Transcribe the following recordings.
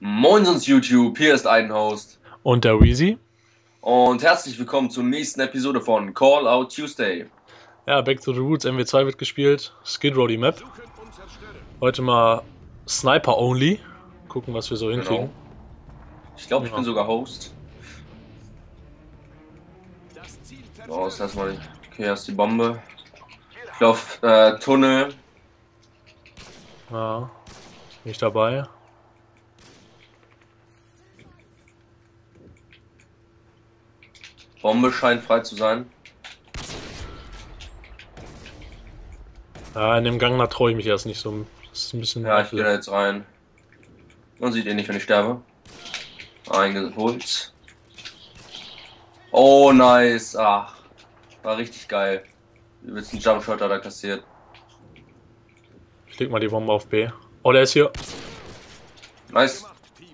Moin uns YouTube, hier ist ein Host Und der Wheezy. und herzlich willkommen zur nächsten Episode von Call Out Tuesday. Ja, Back to the Roots, MW2 wird gespielt. Skid Row die Map. Heute mal Sniper Only. Gucken, was wir so hinkriegen. Genau. Ich glaube, ich bin sogar Host. So, ist erstmal. Okay, hier ist die Bombe. Ich glaube, Tunnel. Ja, nicht dabei. Bombe scheint frei zu sein. Ja, in dem Gang, da traue ich mich erst nicht so. Das ist ein bisschen. Ja, ich gehe da jetzt rein. Man sieht ihn nicht, wenn ich sterbe. Eingeholt. Oh, nice. Ach, war richtig geil. Übelst ein Jumpshotter da kassiert. Ich leg mal die Bombe auf B. Oh, der ist hier. Nice.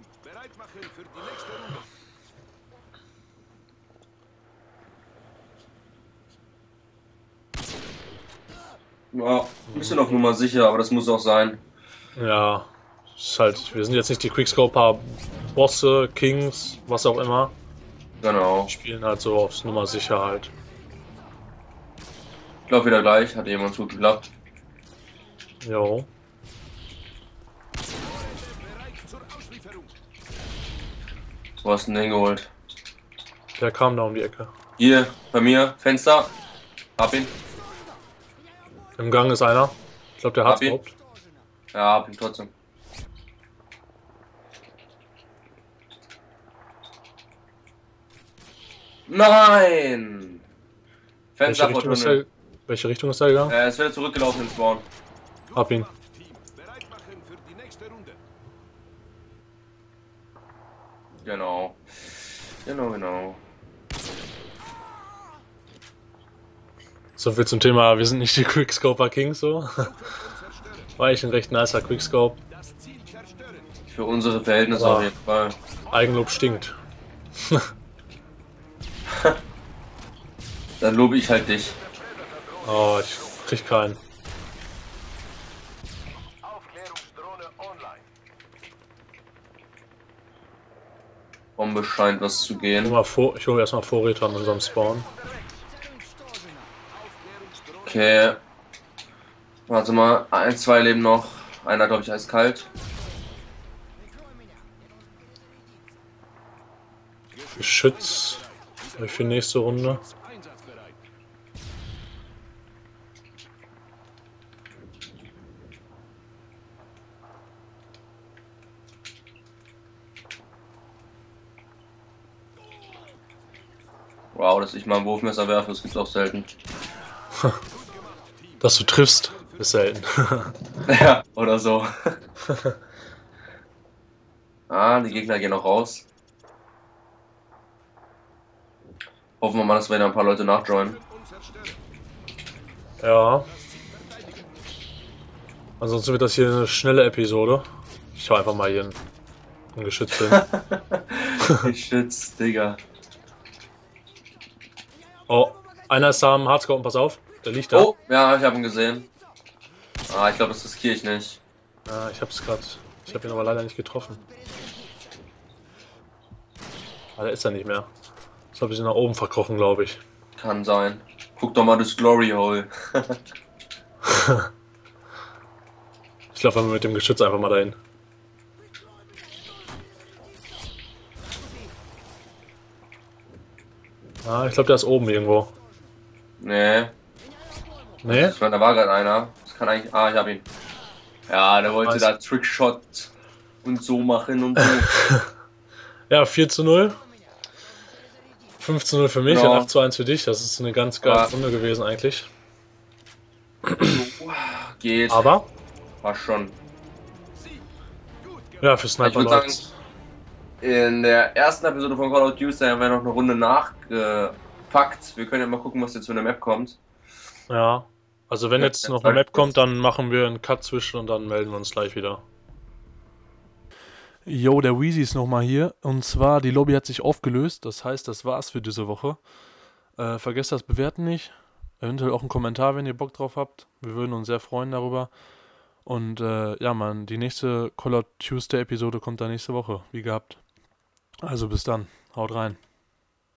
Ja, ein bisschen auf Nummer sicher, aber das muss auch sein. Ja, ist halt. Wir sind jetzt nicht die Quickscoper Bosse, Kings, was auch immer. Genau. Wir spielen halt so aufs Nummer sicher halt. Ich glaube wieder gleich, hat jemand gut geklappt. Jo. Wo hast du den hingeholt? Der kam da um die Ecke. Hier, bei mir, Fenster. Hab ihn. Im Gang ist einer. Ich glaube, der hat's Hab ihn. überhaupt. Ja, hab ihn trotzdem. Nein! Fenster vor Tunnel. Welche Richtung ist der gegangen? Er ist wieder zurückgelaufen ins Spawn. Hab ihn. Genau. Genau. So viel zum Thema, wir sind nicht die Quickscoper Kings so. War eigentlich ein recht nicer Quickscope. Für unsere Verhältnisse Aber auf jeden Fall. Eigenlob stinkt. Dann lobe ich halt dich. Oh, ich krieg keinen. Bombe scheint was zu gehen. Ich hole erstmal Vorräte an unserem Spawn. Okay. Warte mal, 1, 2 leben noch. Einer, glaube ich, eiskalt. Geschütz für nächste Runde. Wow, dass ich mal ein Wurfmesser werfe, das gibt's auch selten. Dass du triffst, ist selten. Ja, oder so. Die Gegner gehen noch raus. Hoffen wir mal, dass wir da ein paar Leute nachjoinen. Ja. Ansonsten wird das hier eine schnelle Episode. Ich hau einfach mal hier ein Geschütz hin. Geschütz, Digga. Oh, einer ist da am Hardscope, pass auf. Der liegt da. Oh, ja, ich habe ihn gesehen. Ich glaube, das riskiere ich nicht. Ja, ich hab ihn aber leider nicht getroffen. Da ist er nicht mehr. Jetzt habe ich ihn nach oben verkrochen, glaube ich. Kann sein. Guck doch mal das Glory Hole. Ich laufe mit dem Geschütz einfach mal dahin. Ich glaube, der ist oben irgendwo. Nee. Nee? Ich meine, da war gerade einer. Das kann eigentlich. Ich hab ihn. Ja, der wollte da Trickshot und so machen und so. Ja, 4:0. 5:0 für mich Genau. und 8:1 für dich. Das ist eine ganz geile Runde gewesen eigentlich. Geht. Aber? War schon. Ja, für Sniper Ich würde sagen, in der ersten Episode von Call of Duty haben wir noch eine Runde nachgepackt. Wir können ja mal gucken, was jetzt für eine Map kommt. Ja, also wenn jetzt noch eine Map kommt, dann machen wir einen Cut zwischen und dann melden wir uns gleich wieder. Jo, der Wheezy ist nochmal hier. Und zwar, die Lobby hat sich aufgelöst. Das heißt, das war's für diese Woche. Vergesst das Bewerten nicht. Eventuell auch einen Kommentar, wenn ihr Bock drauf habt. Wir würden uns sehr freuen darüber. Und ja, Mann, die nächste Call of Tuesday Episode kommt da nächste Woche, wie gehabt. Also bis dann, haut rein.